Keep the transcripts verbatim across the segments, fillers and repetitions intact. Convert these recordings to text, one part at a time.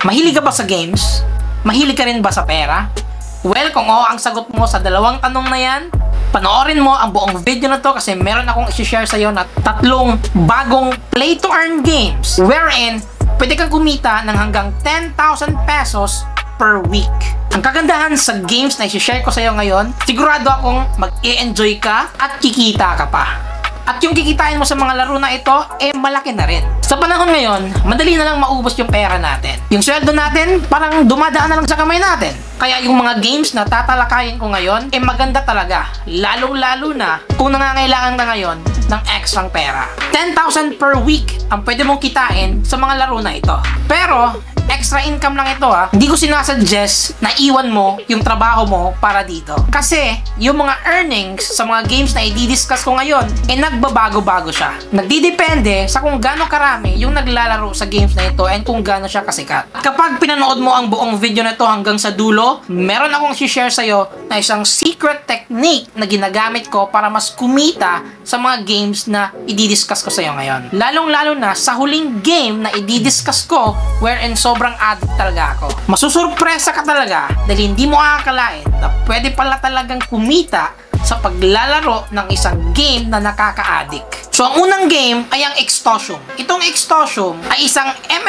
Mahilig ka ba sa games? Mahilig ka rin ba sa pera? Well, kung oo ang sagot mo sa dalawang tanong na yan, panoorin mo ang buong video na to kasi meron akong i-share sa'yo na tatlong bagong play to earn games wherein pwede kang kumita ng hanggang ten thousand pesos per week. Ang kagandahan sa games na i-share ko sa'yo ngayon, sigurado akong mag-i-enjoy ka at kikita ka pa. At yung kikitain mo sa mga laro na ito, eh malaki na rin. Sa panahon ngayon, madali na lang maubos yung pera natin. Yung sweldo natin, parang dumadaan na lang sa kamay natin. Kaya yung mga games na tatalakayin ko ngayon, eh maganda talaga. Lalong-lalo na kung nangangailangan ka ngayon ng extra pera. ten thousand per week ang pwede mong kitain sa mga laro na ito. Pero, extra income lang ito ha. Hindi ko sinasuggest na iwan mo yung trabaho mo para dito. Kasi, yung mga earnings sa mga games na i-discuss ko ngayon, eh nagbabago-bago siya. Nagdidepende sa kung gaano karami yung naglalaro sa games na ito and kung gaano siya kasikat. Kapag pinanood mo ang buong video na ito hanggang sa dulo, meron akong i-share sa'yo na isang secret technique na ginagamit ko para mas kumita sa mga games na i-discuss ko sa'yo ngayon. Lalong-lalo na sa huling game na i-discuss ko wherein sobrang addict talaga ako. Masusurpresa ka talaga dahil hindi mo akakalain na pwede pala talagang kumita sa paglalaro ng isang game na nakaka-addict. So, ang unang game ay ang Extortion. Itong Extortion ay isang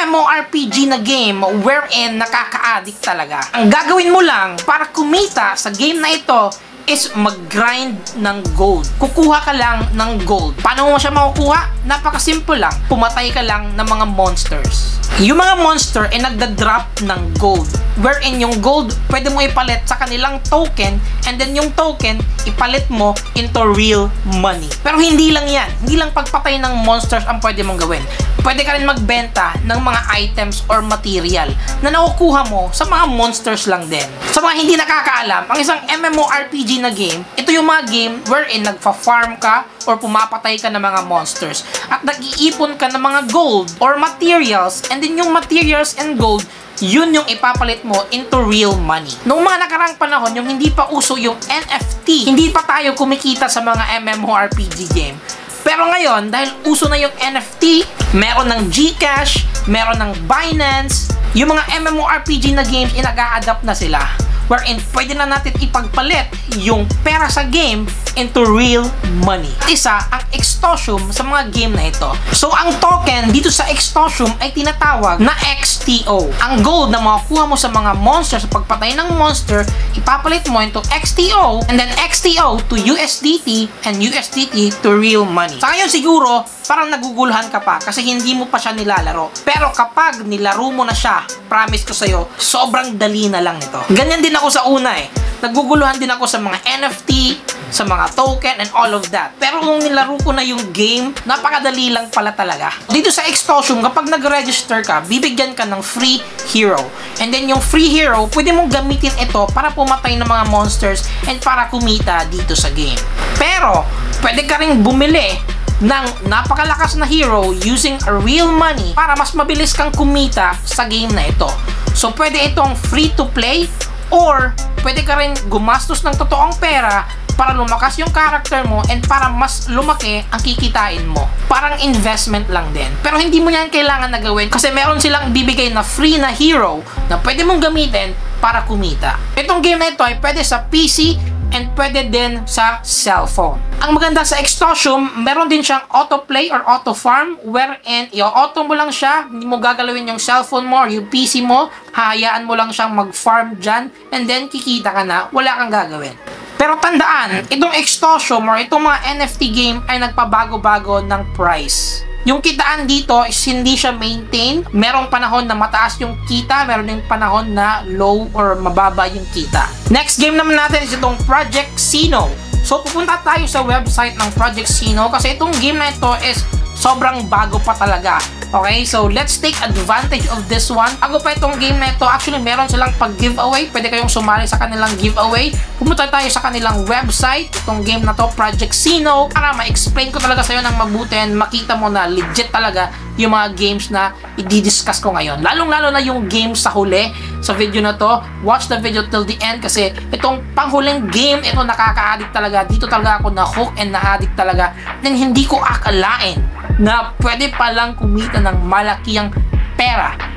MMORPG na game wherein nakaka-addict talaga. Ang gagawin mo lang para kumita sa game na ito is mag-grind ng gold. Kukuha ka lang ng gold. Paano mo siya makukuha? Napakasimple lang. Pumatay ka lang ng mga monsters. Yung mga monster ay nagda-drop ng gold. Wherein yung gold, pwede mo ipalit sa kanilang token and then yung token, ipalit mo into real money. Pero hindi lang yan. Hindi lang pagpatay ng monsters ang pwede mong gawin. Pwede ka rin magbenta ng mga items or material na nakukuha mo sa mga monsters lang din. Sa mga hindi nakakaalam, ang isang MMORPG na game, ito yung mga game wherein nagfa-farm ka or pumapatay ka ng mga monsters at nag-iipon ka ng mga gold or materials and then yung materials and gold, yun yung ipapalit mo into real money. Noong mga nakarang panahon, yung hindi pa uso yung N F T, hindi pa tayo kumikita sa mga MMORPG game. Pero ngayon, dahil uso na yung N F T, meron ng Gcash, meron ng Binance, yung mga MMORPG na games, inag-a-adapt na sila. Wherein pwede na natin ipagpalit yung pera sa game into real money. Isa ang Extortion sa mga game na ito. So ang token dito sa Extortion ay tinatawag na X T O. Ang gold na makukuha mo sa mga monster sa pagpatay ng monster, ipapalit mo into X T O and then X T O to U S D T and U S D T to real money. Sa ngayon siguro, parang naguguluhan ka pa kasi hindi mo pa siya nilalaro. Pero kapag nilaro mo na siya, promise ko sa'yo, sobrang dali na lang nito. Ganyan din ako sa una eh. Naguguluhan din ako sa mga N F T, sa mga token and all of that. Pero kung nilaro ko na yung game, napakadali lang pala talaga. Dito sa Extortion, kapag nag-register ka, bibigyan ka ng free hero. And then yung free hero, pwede mong gamitin ito para pumatay ng mga monsters and para kumita dito sa game. Pero, pwede ka rin bumili ng napakalakas na hero using a real money para mas mabilis kang kumita sa game na ito. So, pwede itong free to play or pwede ka rin gumastos ng totoong pera para lumakas yung character mo and para mas lumaki ang kikitain mo. Parang investment lang din. Pero hindi mo yan kailangan na gawin kasi meron silang bibigay na free na hero na pwede mong gamitin para kumita. Itong game na ito ay pwede sa P C and pwede din sa cellphone. Ang maganda sa Extortion, meron din siyang autoplay or auto-farm wherein i-auto mo lang siya, hindi mo gagalawin yung cellphone mo or yung P C mo, hahayaan mo lang siyang mag-farm dyan and then kikita ka na, wala kang gagawin. Pero tandaan, itong Extortion or itong mga N F T game ay nagpabago-bago ng price. Yung kitaan dito is hindi siya maintain. Merong panahon na mataas yung kita, meron din panahon na low or mababa yung kita. Next game naman natin is itong Project Sino. So pupunta tayo sa website ng Project Sino kasi itong game na ito is sobrang bago pa talaga. Okay, so let's take advantage of this one. Bago pa itong game na ito, actually meron silang pag-giveaway. Pwede kayong sumali sa kanilang giveaway. Pumunta tayo sa kanilang website, itong game na to, Project Sino, para ma-explain ko talaga sa'yo ng mabuti and makita mo na legit talaga yung mga games na i-discuss ko ngayon. Lalong-lalo na yung game sa huli sa video na to. Watch the video till the end kasi itong panghuling game, ito nakaka-addict talaga. Dito talaga ako na-hook and na-addict talaga. Then hindi ko akalain na pwede palang kumita ng malakiyang pera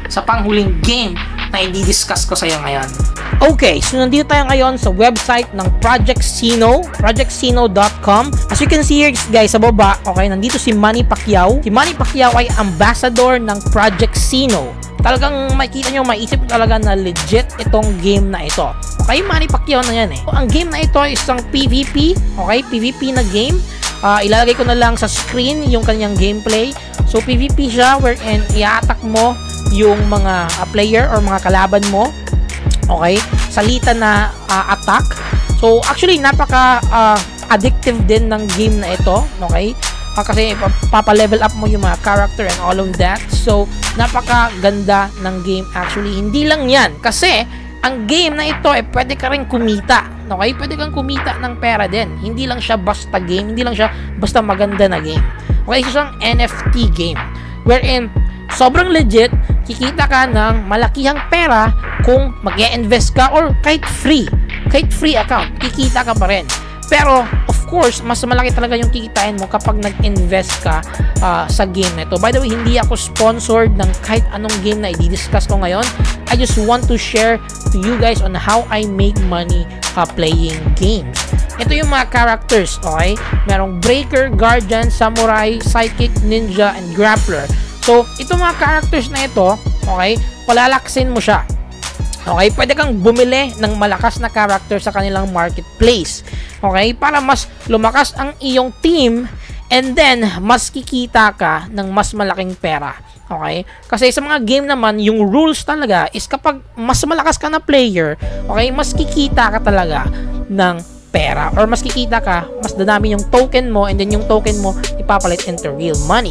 sa panghuling game na i-discuss ko sa iyo ngayon. Okay, so nandito tayo ngayon sa website ng Project Sino, project sino dot com. As you can see here guys sa baba, okay, nandito si Manny Pacquiao. Si Manny Pacquiao ay ambassador ng Project Sino. Talagang makikita nyo, maisip talaga na legit itong game na ito. Okay, Manny Pacquiao na yan eh. Ang game na ito is isang P V P, okay, P V P na game. Uh, ilalagay ko na lang sa screen yung kanyang gameplay. So P V P siya wherein i-attack mo yung mga uh, player or mga kalaban mo. Okay, salita na uh, attack. So actually napaka uh, addictive din ng game na ito, okay? Uh, kasi papa-level up mo yung mga character and all of that. So napaka ganda ng game actually. Hindi lang 'yan kasi ang game na ito eh pwede ka rin kumita, okay? Pwede kang kumita ng pera din. Hindi lang siya basta game, hindi lang siya basta maganda na game. Okay, so siyang N F T game wherein sobrang legit, kikita ka ng malakihang pera kung mag-e-invest ka or kahit free, kahit free account, kikita ka pa rin. Pero, of course, mas malaki talaga yung kikitain mo kapag nag-invest ka uh, sa game na ito. By the way, hindi ako sponsored ng kahit anong game na i-discuss ko ngayon. I just want to share to you guys on how I make money uh, playing games. Ito yung mga characters, okay? Merong Breaker, Guardian, Samurai, Psychic, Ninja, and Grappler. So, itong mga characters na ito, okay, palalaksin mo siya. Okay, pwede kang bumili ng malakas na character sa kanilang marketplace. Okay, para mas lumakas ang iyong team and then mas kikita ka ng mas malaking pera. Okay? Kasi sa mga game naman, yung rules talaga is kapag mas malakas ka na player, okay, mas kikita ka talaga ng pera or mas kikita ka, mas dadami yung token mo and then yung token mo ipapalit into real money.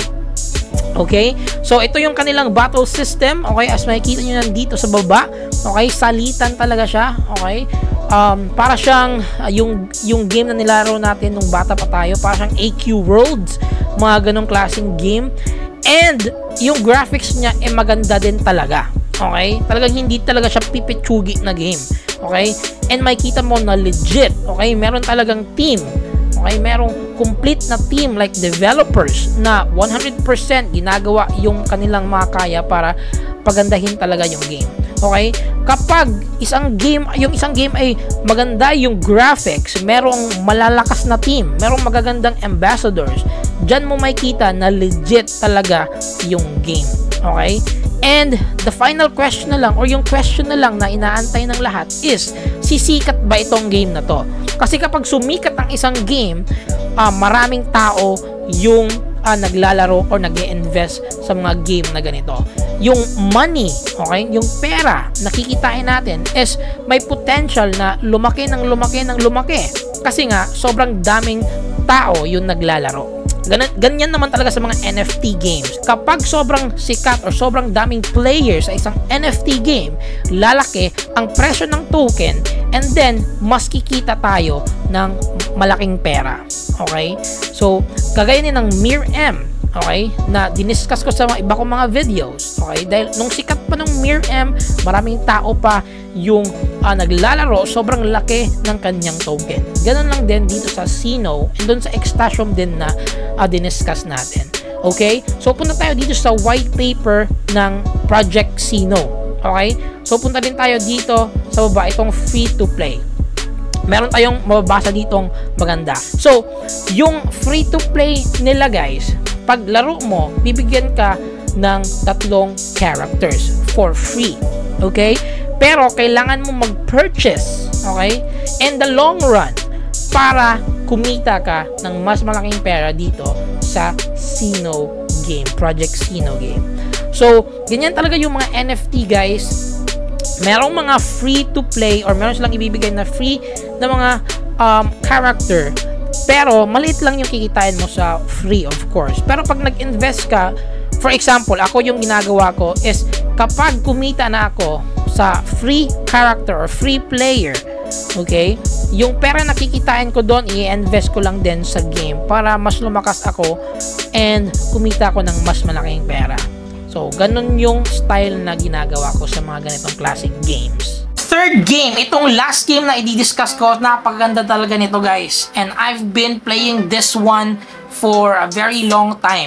Okay? So, ito yung kanilang battle system. Okay? As makikita nyo nandito sa baba. Okay? Salitan talaga siya. Okay? Um, para siyang, uh, yung, yung game na nilaro natin nung bata pa tayo. Para siyang A Q Worlds. Mga ganong klaseng game. And, yung graphics niya, eh, maganda din talaga. Okay? Talagang hindi talaga siya pipitsugi na game. Okay? And makikita mo na legit. Okay? Meron talagang team. Okay, merong complete na team like developers na one hundred percent ginagawa yung kanilang makaya para pagandahin talaga yung game. Okay? Kapag isang game, yung isang game ay maganda yung graphics, merong malalakas na team, merong magagandang ambassadors, dyan mo makikita na legit talaga yung game. Okay? And the final question na lang or yung question na lang na inaantay ng lahat is, sisikat ba itong game na to? Kasi kapag sumikat ang isang game, uh, maraming tao yung uh, naglalaro or nag-i-invest sa mga game na ganito. Yung money, okay, yung pera na kikitain natin is may potential na lumaki ng lumaki ng lumaki. Kasi nga, sobrang daming tao yung naglalaro. Ganyan, ganyan naman talaga sa mga N F T games. Kapag sobrang sikat or sobrang daming players sa isang N F T game, lalaki ang presyo ng token and then mas kikita tayo ng malaking pera. Okay? So, kagaya din ng MirM, okay, na diniscuss ko sa mga iba kong mga videos. Okay? Dahil nung sikat pa ng MirM, maraming tao pa yung uh, naglalaro, sobrang laki ng kanyang token. Ganun lang din dito sa Sino and doon sa Extasium din na uh, diniscuss natin. Okay? So, punta tayo dito sa white paper ng Project Sino. Okay? So, punta din tayo dito sa baba, itong free to play. Meron tayong mababasa ditong maganda. So, yung free to play nila guys, pag laro mo, bibigyan ka ng tatlong characters for free. Okay? Pero, kailangan mo mag-purchase, okay, in the long run, para kumita ka ng mas malaking pera dito sa Sino game, Project Sino game. So, ganyan talaga yung mga N F T, guys. Merong mga free-to-play or meron silang ibibigay na free na mga um, character. Pero, maliit lang yung kikitain mo sa free, of course. Pero, pag nag-invest ka, for example, ako yung ginagawa ko is kapag kumita na ako sa free character or free player, okay, yung pera na kikitain ko doon, i-invest ko lang din sa game para mas lumakas ako and kumita ko ng mas malaking pera. So, ganun yung style na ginagawa ko sa mga ganitong classic games. Third game, itong last game na i-discuss ko, napakaganda talaga nito guys. And I've been playing this one for a very long time.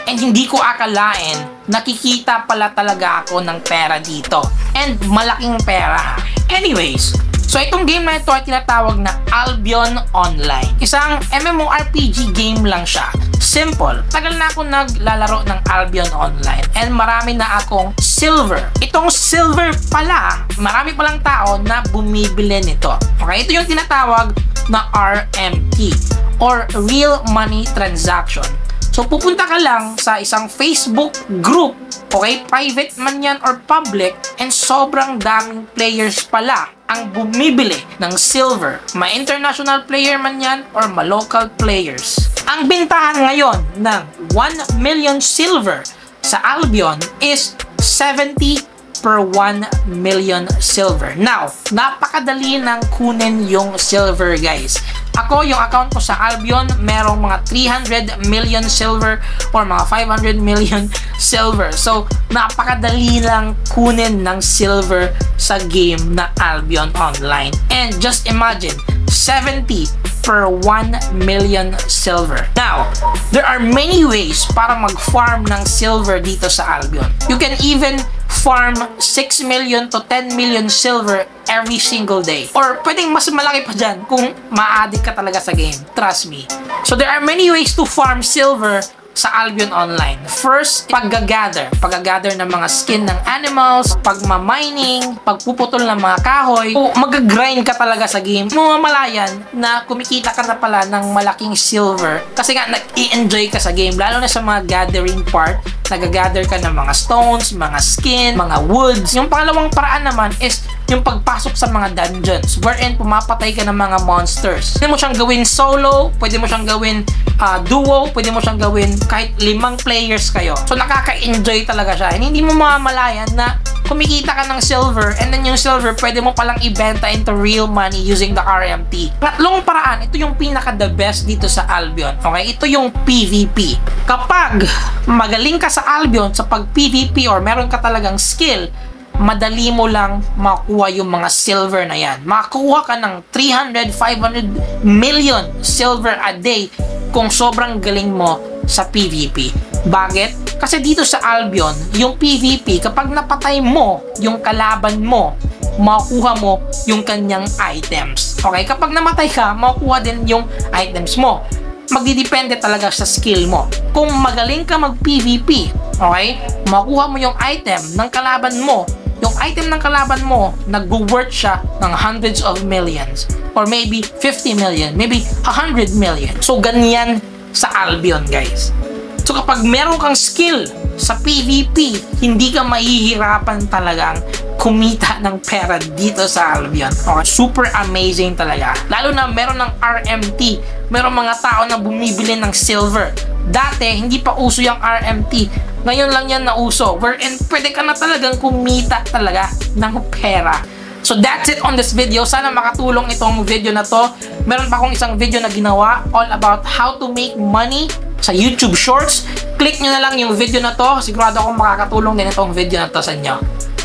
And hindi ko akalain, nakikita pala talaga ako ng pera dito. And malaking pera. Anyways, so itong game na ito ay tinatawag na Albion Online. Isang MMORPG game lang siya. Simple. Tagal na ako naglalaro ng Albion Online and marami na akong silver. Itong silver pala, marami palang tao na bumibili nito. Okay, ito yung tinatawag na R M T or Real Money Transaction. So pupunta ka lang sa isang Facebook group, okay, private man yan or public, and sobrang daming players pala ang bumibili ng silver. Ma-international player man yan or ma-local players. Ang bintahan ngayon ng one million silver sa Albion is seventy per one million silver. Now, napakadali ng kunin yung silver, guys. Ako, yung account ko sa Albion, merong mga three hundred million silver or mga five hundred million silver. So, napakadali lang kunin ng silver sa game na Albion Online. And just imagine, seventy per one million silver. Now, there are many ways para mag-farm ng silver dito sa Albion. You can even farm six million to ten million silver every single day. Or pwedeng mas malaki pa dyan kung ma-addict ka talaga sa game. Trust me. So there are many ways to farm silver sa Albion Online. First, pag-gather. Pag-gather ng mga skin ng animals, pagmamining, pagpuputol ng mga kahoy. O mag-grind ka talaga sa game. Mamamalayan na kumikita ka na pala ng malaking silver kasi nga nag-i-enjoy ka sa game. Lalo na sa mga gathering part, nag-gather ka ng mga stones, mga skin, mga woods. Yung pangalawang paraan naman is yung pagpasok sa mga dungeons wherein pumapatay ka ng mga monsters. Pwede mo siyang gawin solo, pwede mo siyang gawin uh, duo, pwede mo siyang gawin kahit limang players kayo. So nakaka-enjoy talaga siya. And hindi mo mamalayan na kumikita ka ng silver and then yung silver pwede mo palang ibenta into real money using the R M T. Tatlong paraan, ito yung pinaka the best dito sa Albion. Okay, ito yung P V P. Kapag magaling ka sa Albion sa pag P V P or meron ka talagang skill, madali mo lang makuha yung mga silver na yan. Makakuha ka ng three hundred, five hundred million silver a day kung sobrang galing mo sa P V P. Bakit? Kasi dito sa Albion, yung P V P, kapag napatay mo yung kalaban mo, makukuha mo yung kanyang items. Okay? Kapag namatay ka, makukuha din yung items mo. Magdidepende talaga sa skill mo. Kung magaling ka mag-P V P, okay, makuha mo yung item ng kalaban mo. Yung item ng kalaban mo, nag-worth siya ng hundreds of millions. Or maybe fifty million, maybe one hundred million. So, ganyan sa Albion, guys. So, kapag meron kang skill sa P V P, hindi ka mahihirapan talagang kumita ng pera dito sa Albion. Okay? Super amazing talaga. Lalo na meron ng R M T. Meron mga tao na bumibili ng silver. Dati, hindi pa uso yung R M T. Ngayon lang yan nauso. Wherein pwede ka na talagang kumita talaga ng pera. So that's it on this video. Sana makatulong itong video na to. Meron pa akong isang video na ginawa all about how to make money sa YouTube Shorts. Click nyo na lang yung video na to. Sigurado akong makakatulong din itong video na to sa inyo.